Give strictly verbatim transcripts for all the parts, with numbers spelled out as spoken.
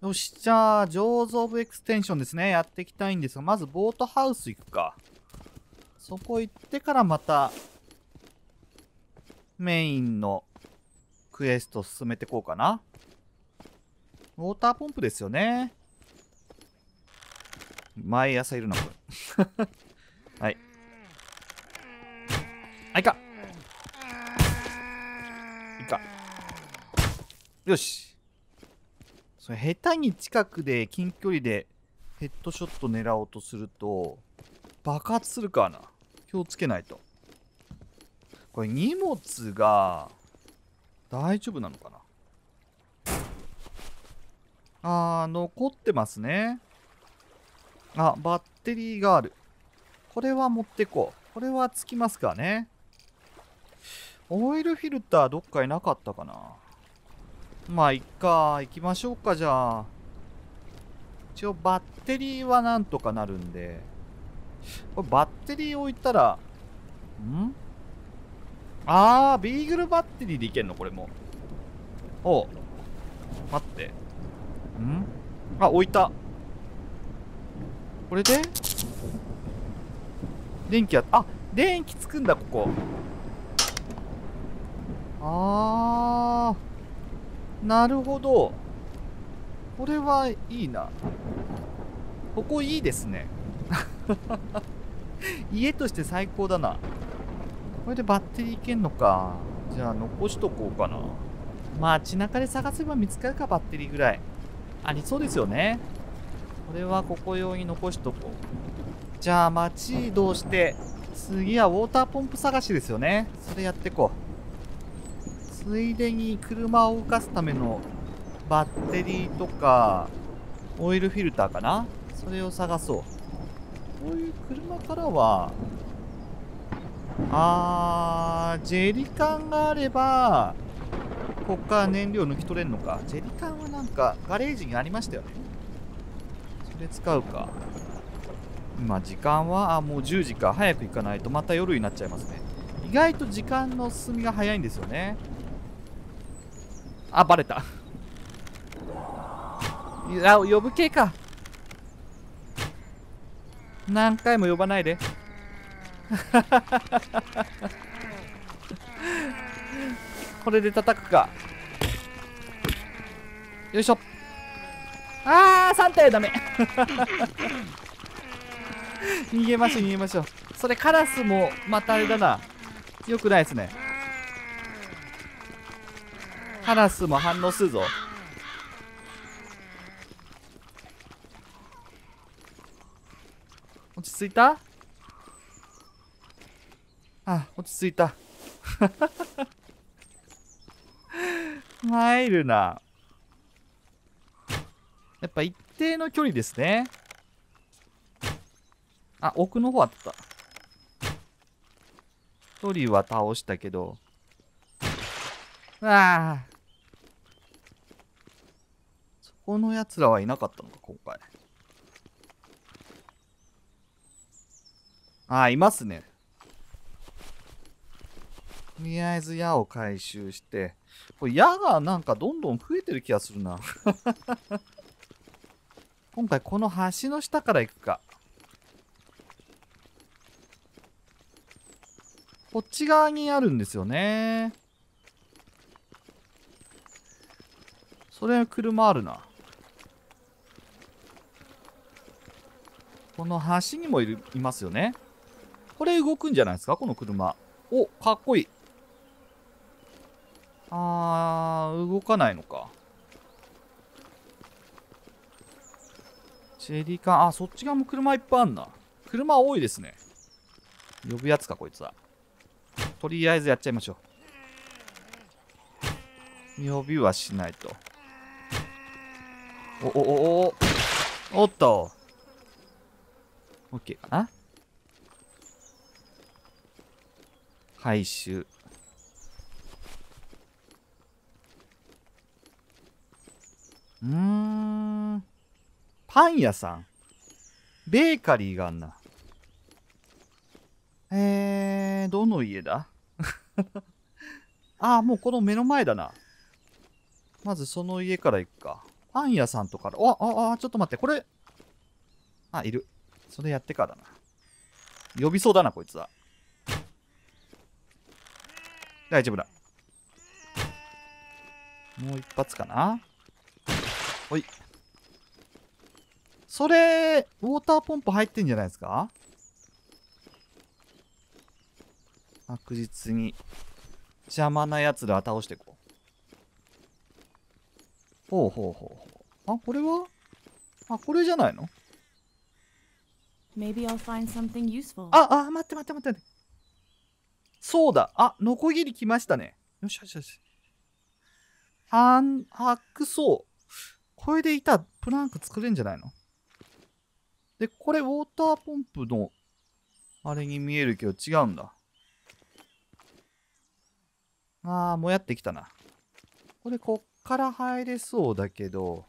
よし、じゃあ、ジョーズ・オブ・エクステンションですね。やっていきたいんですが、まずボートハウス行くか。そこ行ってからまた、メインのクエスト進めていこうかな。ウォーターポンプですよね。毎朝いるな、これ。はい。あ、いか。いか。よし。それ下手に近くで近距離でヘッドショット狙おうとすると爆発するからな。気をつけないと。これ荷物が大丈夫なのかな。あー、残ってますね。あ、バッテリーがある。これは持ってこう。これはつきますからね。オイルフィルターどっかになかったかな。まあいっか。行きましょうか。じゃあ一応バッテリーはなんとかなるんで、これバッテリー置いたら、んあー、ビーグルバッテリーでいけんのこれも。おう、待って。んあ、置いた。これで電気あ、あ、電気つくんだ、ここ。あー、なるほど。これはいいな。ここいいですね。家として最高だな。これでバッテリーいけんのか。じゃあ残しとこうかな。まあ街中で探せば見つかるか。バッテリーぐらいありそうですよね。これはここ用に残しとこう。じゃあ街移動して次はウォーターポンプ探しですよね。それやってこう。ついでに車を動かすためのバッテリーとかオイルフィルターかな、それを探そう。こういう車からはあー、ジェリカンがあればこっから燃料抜き取れんのか。ジェリカンはなんかガレージにありましたよね。それ使うか。今時間はあもうじゅうじか。早く行かないとまた夜になっちゃいますね。意外と時間の進みが早いんですよね。あ、バレた。いや、呼ぶ系か。何回も呼ばないで。これで叩くか。よいしょ。あー、さん体ダメ。逃げましょう逃げましょう。それカラスもまたあれだな。よくないですね。カラスも反応するぞ。落ち着いた？あ、落ち着いた。参るな。やっぱ一定の距離ですね。あ、奥の方あった。一人は倒したけど。ああ。そこの奴らはいなかったのか、今回。ああ、いますね。とりあえず矢を回収して。これ矢がなんかどんどん増えてる気がするな。今回この橋の下から行くか。こっち側にあるんですよね。それ車あるな。この橋にもいるいますよね。これ動くんじゃないですか、この車。お、かっこいい。あー、動かないのか。ジェリカン、あ、そっち側も車いっぱいあんな。車多いですね。呼ぶやつか、こいつは。とりあえずやっちゃいましょう。呼びはしないと。おおおおおっと。OK かな。回収。うーん。パン屋さん。ベーカリーがあんな。えー、どの家だ？ああ、もうこの目の前だな。まずその家から行くか。 パン屋さんとか、あ、あ、あ、ちょっと待って、これ。あ、いる。それやってからだな。呼びそうだな、こいつは。大丈夫だ。もう一発かな。ほい。それ、ウォーターポンプ入ってんじゃないですか。確実に邪魔なやつら倒していこう。ほうほうほうほう。あ、これはあ、これじゃないの。 Maybe I'll find something useful. あ、あ、待って待って待って。そうだ。あ、ノコギリ来ましたね。よしよしよし。ハン、ハックソー。これで板、プランク作れんじゃないの。で、これウォーターポンプの、あれに見えるけど違うんだ。あー、もやってきたな。これ、こっから入れそうだけど。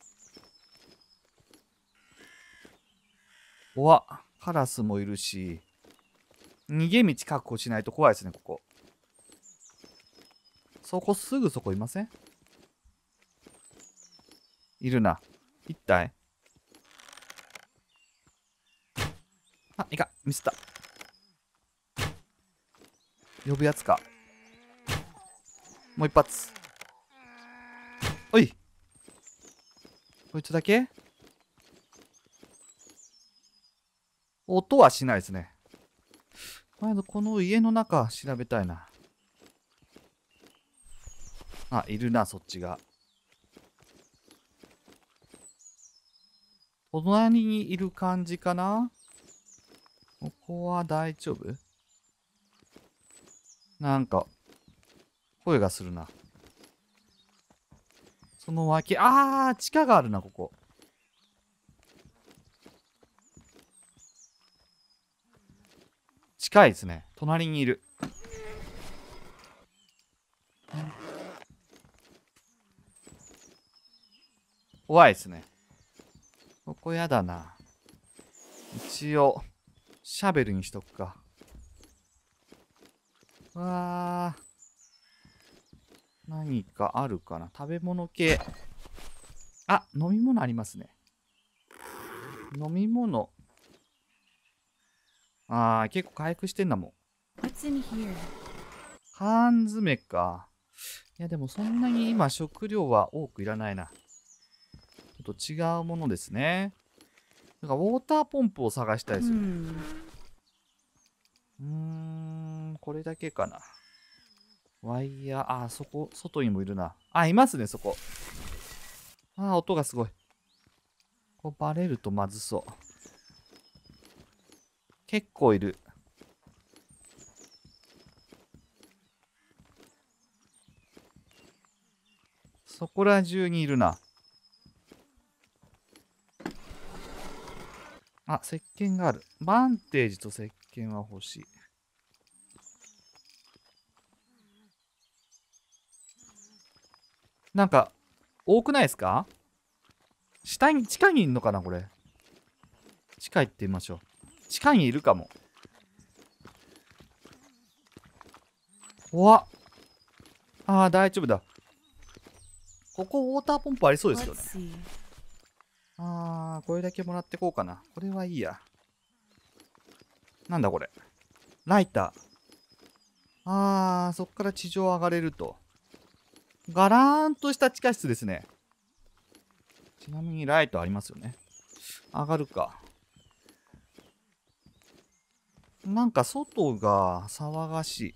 おわ、カラスもいるし。逃げ道確保しないと怖いですね、ここ。そこ、すぐそこいません？いるな。一体？あ、いかん、ミスった。呼ぶやつか。もう一発。おい。こいつだけ？音はしないですね。まずこの家の中調べたいな。あ、いるな、そっちが。隣にいる感じかな？ここは大丈夫？なんか、声がするな。その脇、あー、地下があるな、ここ。近いですね。隣にいる。怖いですね。ここやだな。一応、シャベルにしとくか。うわー。何かあるかな。食べ物系。あ、飲み物ありますね。飲み物。あー、結構回復してんだもん。 What's in here? 缶詰か。いや、でもそんなに今食料は多くいらないな。ちょっと違うものですね。なんかウォーターポンプを探したいですよ。 Hmm. うーん、これだけかな。ワイヤー、あ、そこ、外にもいるな。あ、いますね、そこ。あ、音がすごい。こうバレるとまずそう。結構いる。そこら中にいるな。あ、石鹸がある。バンテージと石鹸は欲しい。なんか、多くないですか？下に、地下にいるのかな、これ。地下行ってみましょう。地下にいるかも。うわっ。ああ、大丈夫だ。ここウォーターポンプありそうですよ Let's ね。 see. ああ、これだけもらってこうかな。これはいいや。なんだこれ。ライター。ああ、そっから地上上がれると。ガラーンとした地下室ですね。ちなみにライトありますよね。上がるか。なんか外が騒がしい。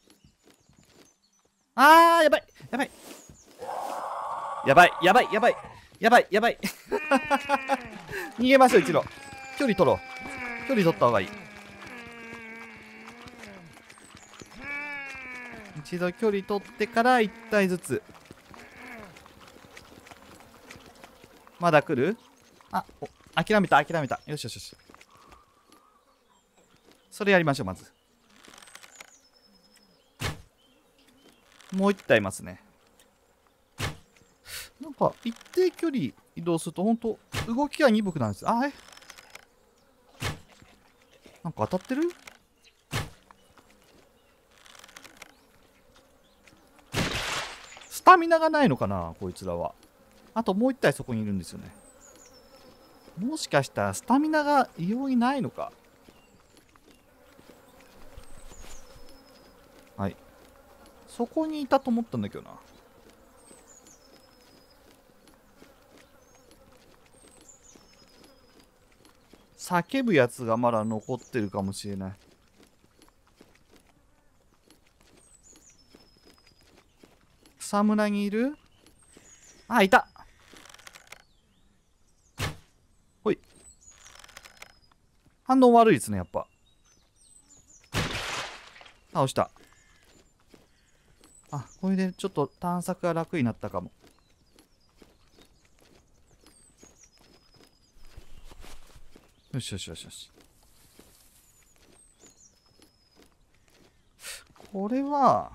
あー、やばいやばいやばいやばいやばいやばいやばい逃げましょう、一度。距離取ろう。距離取った方がいい。一度距離取ってから一体ずつ。まだ来る？あ、お、諦めた諦めた。よしよしよし。それやりましょう、まず。もう一体いますね。なんか一定距離移動するとほんと動きが鈍くなるんです。あれなんか当たってる？スタミナがないのかな、こいつらは。 あともう一体そこにいるんですよね。もしかしたらスタミナが異様にないのか。はい。そこにいたと思ったんだけどな。叫ぶやつがまだ残ってるかもしれない。草むらにいる？あ、いた。ほい。反応悪いですね、やっぱ。倒した。あ、これでちょっと探索が楽になったかも。よしよしよしよし。これは、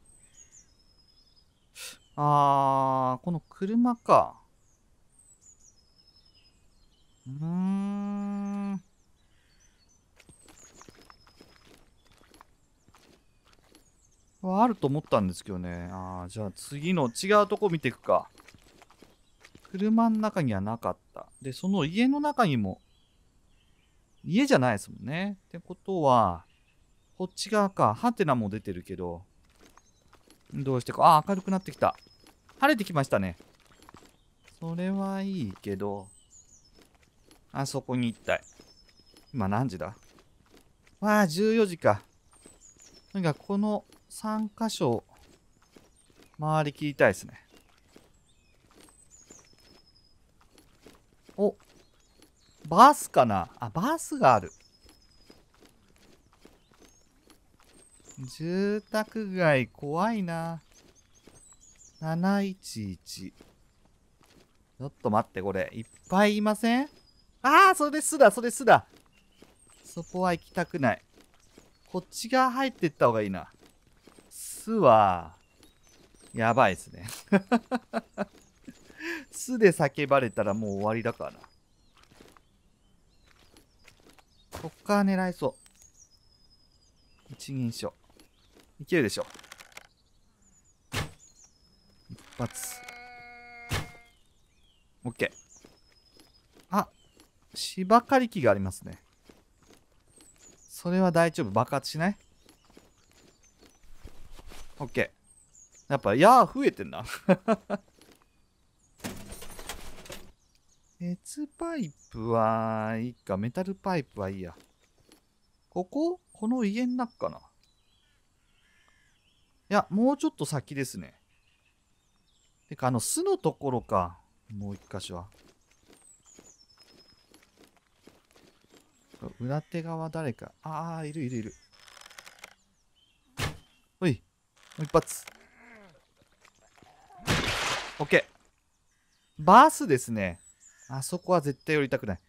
あー、この車か。うーん。はあると思ったんですけどね。あー、じゃあ次の違うとこ見ていくか。車の中にはなかった。で、その家の中にも、家じゃないですもんね。ってことは、こっち側か。ハテナも出てるけど、どうしてか。あー、明るくなってきた。晴れてきましたね。それはいいけど、あそこに行きたい。今何時だ？わあ、じゅうよじか。とにかくこのさん箇所回りきりたいですね。お、バスかなあ、バスがある。住宅街怖いな。なないちいち。ちょっと待って、これ。いっぱいいません？ああ、それすだ、それすだ。そこは行きたくない。こっち側入ってった方がいいな。巣は、やばいですね。巣で叫ばれたらもう終わりだからな。こっから狙いそう。一人称。いけるでしょ。一発。オッケー。あ、芝刈り機がありますね。それは大丈夫。爆発しない？オッケー。やっぱ、やー増えてんな。鉄パイプはいいか。メタルパイプはいいや。ここ？この家の中かな？いや、もうちょっと先ですね。てか、あの、巣のところか。もう一箇所は。裏手側誰か。ああ、いるいるいる。ほい。もう一発。オッケー。バースですね。あそこは絶対寄りたくない。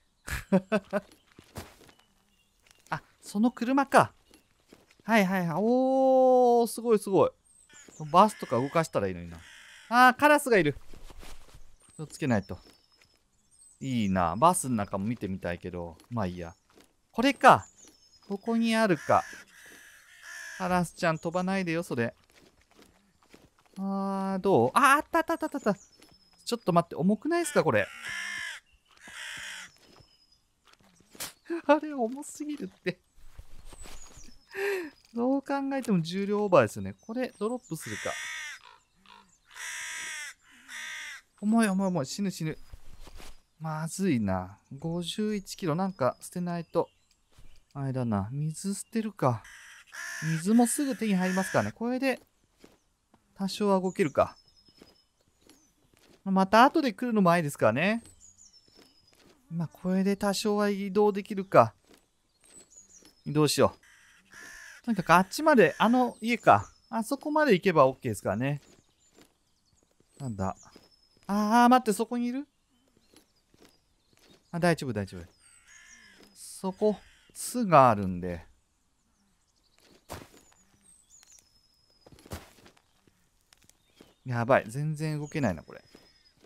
あ、その車か。はいはいはい。おー、すごいすごい。バスとか動かしたらいいのにな。あー、カラスがいる。気をつけないと。いいな。バスの中も見てみたいけど、まあいいや。これか。ここにあるか。カラスちゃん飛ばないでよ、それ。あー、どう？あー、あったあったあったあった。ちょっと待って、重くないですか、これ。あれ、重すぎるって。どう考えても重量オーバーですよね。これ、ドロップするか。重い重い重い。死ぬ死ぬ。まずいな。ごじゅういちキロ。なんか捨てないと。あれだな。水捨てるか。水もすぐ手に入りますからね。これで、多少は動けるか。また後で来るのもいですからね。まあ、これで多少は移動できるか。移動しよう。とにかくあっちまで、あの家か。あそこまで行けば OK ですからね。なんだ。あー、待って、そこにいる？あ、大丈夫、大丈夫。そこ、巣があるんで。やばい。全然動けないな、これ。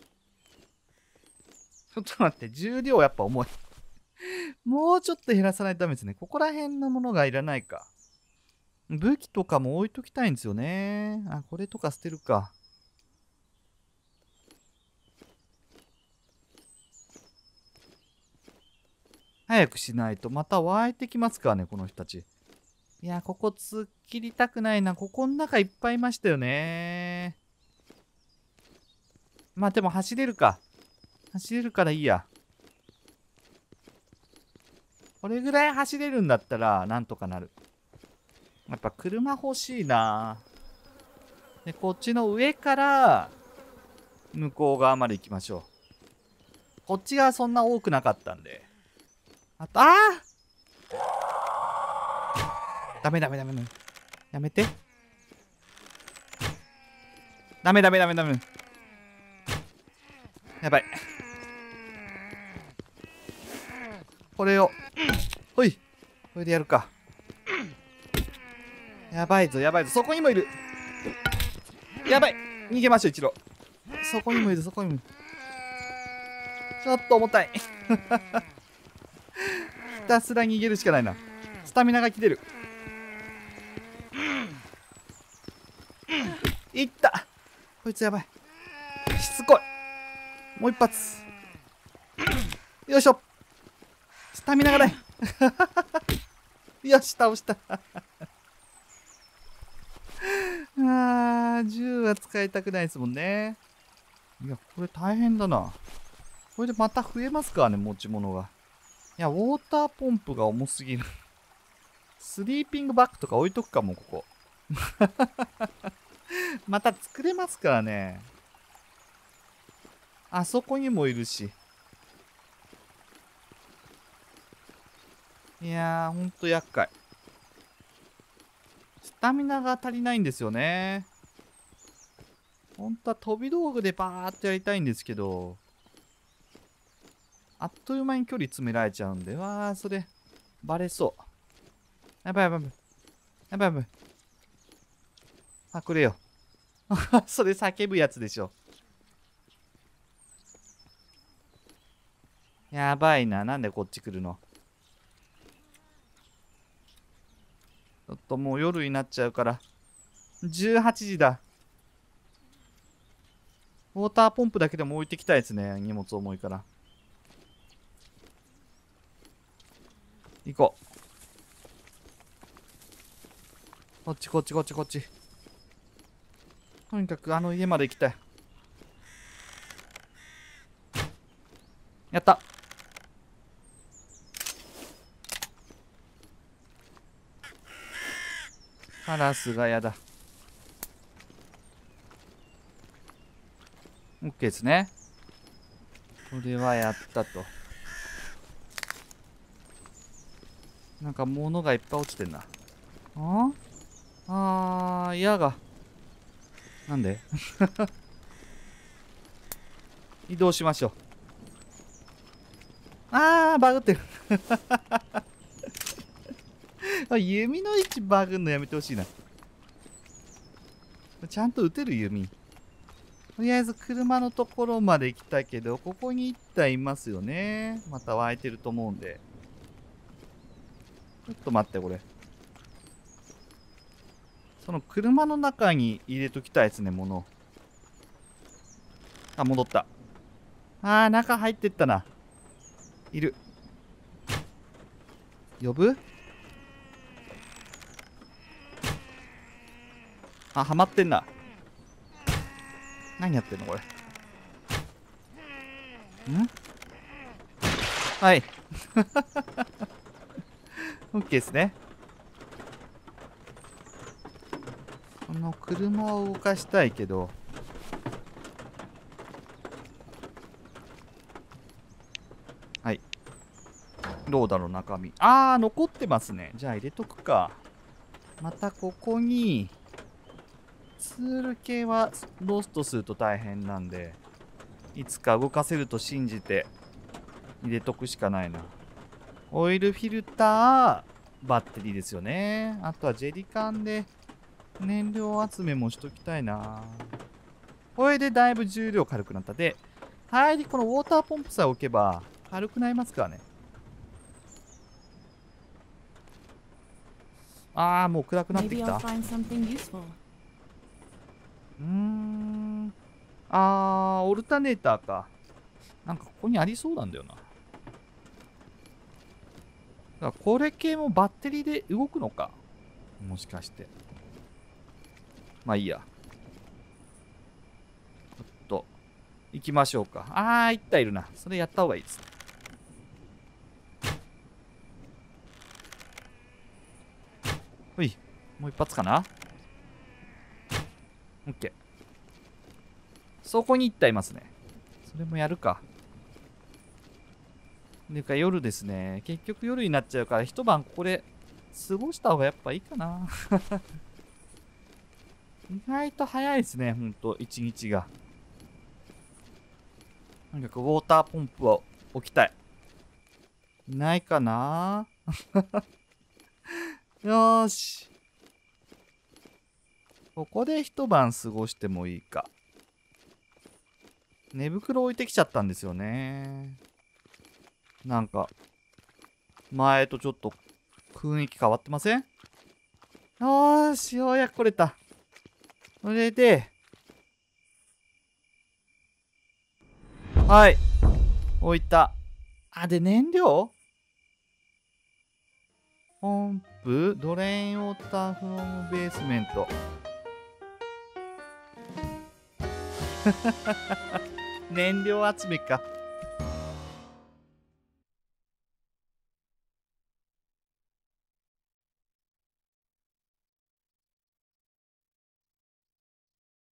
ちょっと待って。重量やっぱ重い。もうちょっと減らさないとダメですね。ここら辺のものがいらないか。武器とかも置いときたいんですよね。あ、これとか捨てるか。 早くしないとまた湧いてきますからね、この人たち。いや、ここ突っ切りたくないな。ここの中いっぱいいましたよね。まあでも走れるか。走れるからいいや。これぐらい走れるんだったらなんとかなる。やっぱ車欲しいな。で、こっちの上から向こう側まで行きましょう。こっちがそんな多くなかったんで。あと、あーダメダメダメダメ。やめて。ダメダメダメダメ。やばい。これを。ほい。これでやるか。やばいぞ、やばいぞ。そこにもいる。やばい。逃げましょう、一郎。そこにもいる、そこにもいる。ちょっと重たい。ひたすら逃げるしかないな。スタミナが切れる。いった。こいつやばい。しつこい。もう一発。よいしょ。スタミナがない。よし、倒した。あー、銃は使いたくないですもんね。いや、これ大変だな。これでまた増えますからね、持ち物が。いや、ウォーターポンプが重すぎる。スリーピングバッグとか置いとくかも、ここ。また作れますからね。あそこにもいるし。いやー、ほんと厄介。スタミナが足りないんですよね。ほんとは飛び道具でバーってやりたいんですけど、あっという間に距離詰められちゃうんで、わー、それ、バレそう。やばいやばいやばい。やばいやばい。隠れよ。それ叫ぶやつでしょ。やばいな。なんでこっち来るの。ちょっともう夜になっちゃうから。じゅうはちじだ。ウォーターポンプだけでも置いてきたいですね。荷物重いから。行こう。こっちこっちこっちこっち。とにかくあの家まで行きたい。やった。カラスがやだ。OK ですね。これはやったと。なんか物がいっぱい落ちてんな。ああー、矢が。なんで移動しましょう。あー、バグってる。弓の位置バグんのやめてほしいな。ちゃんと撃てる弓。とりあえず車のところまで行きたいけど、ここにいったいいますよね。また湧いてると思うんで。ちょっと待って、これ。その車の中に入れときたいですね、物。あ、戻った。あー、中入ってったな。いる。呼ぶ？あ、はまってんな。何やってんのこれ。ん？はい。OK ですね。この車を動かしたいけど。はい。どうだろう、中身。あー、残ってますね。じゃあ入れとくか。またここに、ツール系はロストすると大変なんで、いつか動かせると信じて入れとくしかないな。オイルフィルター、バッテリーですよね。あとはジェリカンで燃料集めもしときたいな。これでだいぶ重量軽くなった。で、入りこのウォーターポンプさえ置けば軽くなりますからね。ああ、もう暗くなってきた。うーん。あー、オルタネーターか。なんかここにありそうなんだよな。 だからこれ系もバッテリーで動くのか、もしかして。まあいいや。ちょっと行きましょうか。あー、一体いるな。それやった方がいいですね。ほい、もう一発かな。オッケー。そこに一体いますね。それもやるか。でか夜ですね。結局夜になっちゃうから一晩ここで過ごした方がやっぱいいかな。意外と早いですね、ほんと、一日が。とにかくウォーターポンプを置きたい。いないかな。よーし。ここで一晩過ごしてもいいか。寝袋置いてきちゃったんですよね。なんか、前とちょっと雰囲気変わってません？よーし、ようやく来れた。それで、はい、置いた。あ、で、燃料ポンプ、ドレインウォーターフロムベースメント。燃料集めか。